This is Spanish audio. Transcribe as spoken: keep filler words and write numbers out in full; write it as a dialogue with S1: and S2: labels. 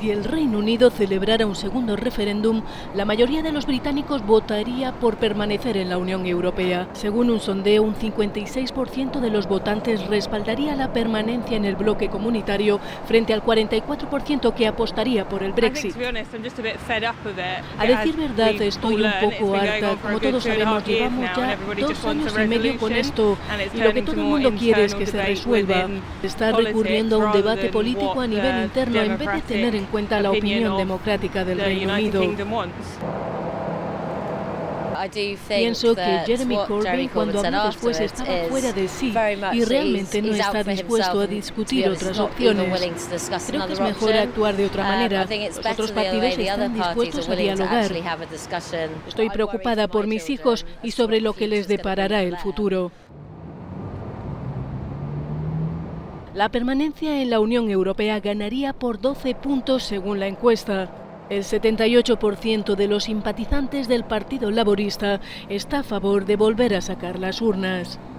S1: Si el Reino Unido celebrara un segundo referéndum, la mayoría de los británicos votaría por permanecer en la Unión Europea. Según un sondeo, un cincuenta y seis por ciento de los votantes respaldaría la permanencia en el bloque comunitario frente al cuarenta y cuatro por ciento que apostaría por el Brexit. A decir verdad, estoy un poco harta. Como todos sabemos, llevamos ya dos años y medio con esto y lo que todo el mundo quiere es que se resuelva. Está recurriendo a un debate político a nivel interno en vez de tener en en cuenta la opinión democrática del Reino Unido. Pienso que Jeremy Corbyn, cuando habló después, estaba fuera de sí y realmente no está dispuesto a discutir otras opciones. Creo que es mejor actuar de otra manera. Los otros partidos están dispuestos a dialogar. Estoy preocupada por mis hijos y sobre lo que les deparará el futuro. La permanencia en la Unión Europea ganaría por doce puntos según la encuesta. El setenta y ocho por ciento de los simpatizantes del Partido Laborista está a favor de volver a sacar las urnas.